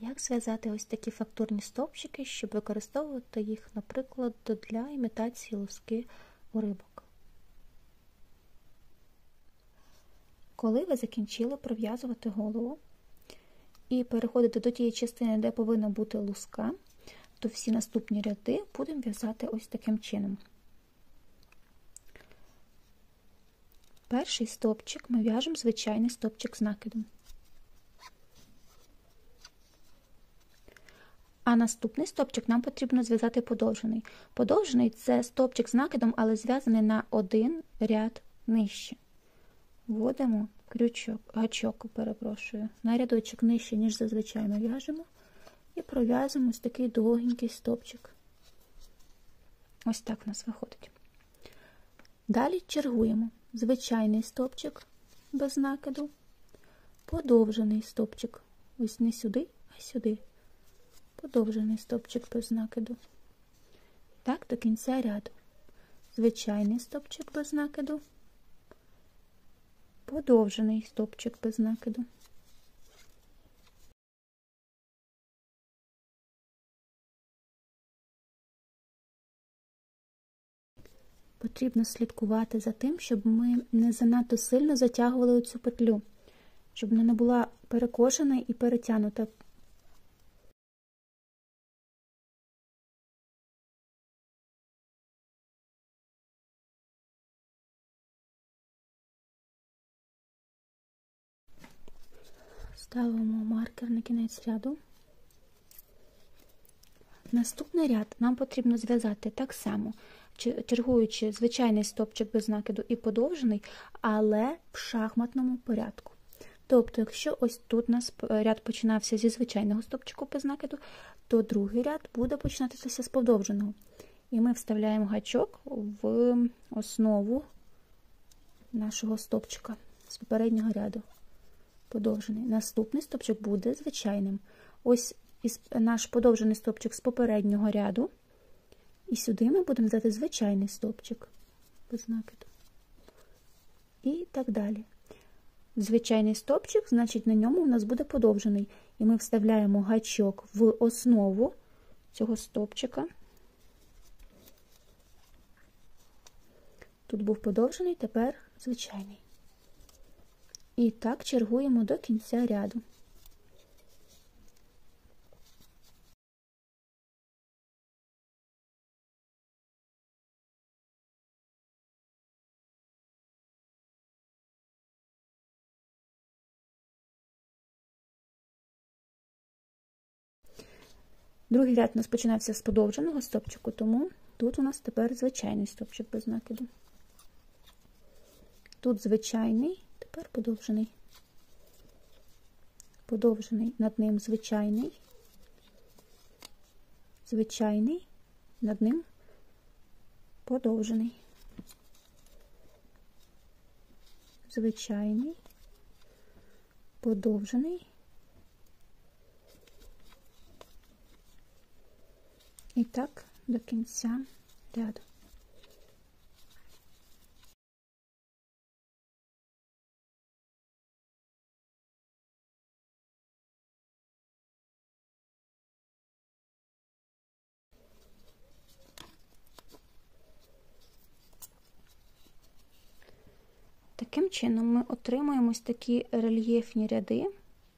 Як зв'язати ось такі фактурні стовпчики, щоб використовувати їх, наприклад, для імітації луски у рибок? Коли ви закінчили пров'язувати голову і переходите до тієї частини, де повинна бути луска, то всі наступні ряди будемо в'язати ось таким чином. Перший стовпчик ми в'яжемо звичайний стовпчик з накидом. А наступний стовпчик нам потрібно зв'язати подовжений. Подовжений – це стовпчик з накидом, але зв'язаний на один ряд нижче. Вводимо гачок, на рядочок нижче, ніж зазвичай ми в'яжемо, і пров'язуємо ось такий довгенький стовпчик. Ось так в нас виходить. Далі чергуємо звичайний стовпчик без накиду, подовжений стовпчик, ось не сюди, а сюди. Подовжений стовпчик без накиду. Так, до кінця ряду. Звичайний стовпчик без накиду, подовжений стовпчик без накиду. Потрібно слідкувати за тим, щоб ми не занадто сильно затягували цю петлю, щоб вона не була перекошена і перетягнута. Ставимо маркер на кінець ряду. Наступний ряд нам потрібно зв'язати так само, чергуючи звичайний стовпчик без накиду і подовжений, але в шахматному порядку. Тобто, якщо ось тут у нас ряд починався зі звичайного стовпчику без накиду, то другий ряд буде починатися з подовженого. І ми вставляємо гачок в основу нашого стовпчика з попереднього ряду. Подовжений. Наступний стовпчик буде звичайним. Ось наш подовжений стовпчик з попереднього ряду. І сюди ми будемо взяти звичайний стовпчик без накиду. І так далі. Звичайний стовпчик, значить на ньому у нас буде подовжений. І ми вставляємо гачок в основу цього стовпчика. Тут був подовжений, тепер звичайний. І так чергуємо до кінця ряду. Другий ряд у нас починався з подовженого стовпчику, тому тут у нас тепер звичайний стовпчик без накиду. Тут звичайний, тепер подовжений. Подовжений, над ним звичайний. Звичайний, над ним подовжений. Звичайний, подовжений. І так до кінця ряду. Таким чином ми отримуємо ось такі рельєфні ряди,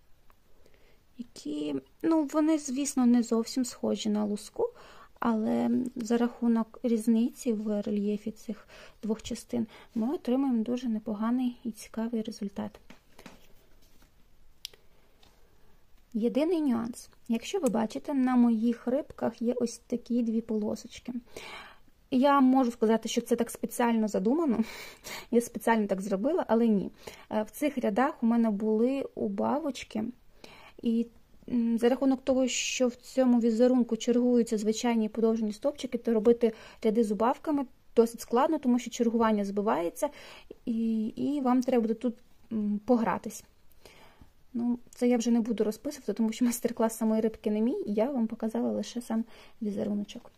які, вони, звісно, не зовсім схожі на луску, але за рахунок різниці в рельєфі цих двох частин ми отримуємо дуже непоганий і цікавий результат. Єдиний нюанс. Якщо ви бачите, на моїх рибках є ось такі дві полосочки. Я можу сказати, що це так спеціально задумано, я спеціально так зробила, але ні. В цих рядах у мене були убавочки, і за рахунок того, що в цьому візерунку чергуються звичайні подовжені стовпчики, то робити ряди з убавками досить складно, тому що чергування збивається, і вам треба буде тут погратись. Це я вже не буду розписувати, тому що майстер-клас самої рибки не мій, я вам показала лише сам візеруночок.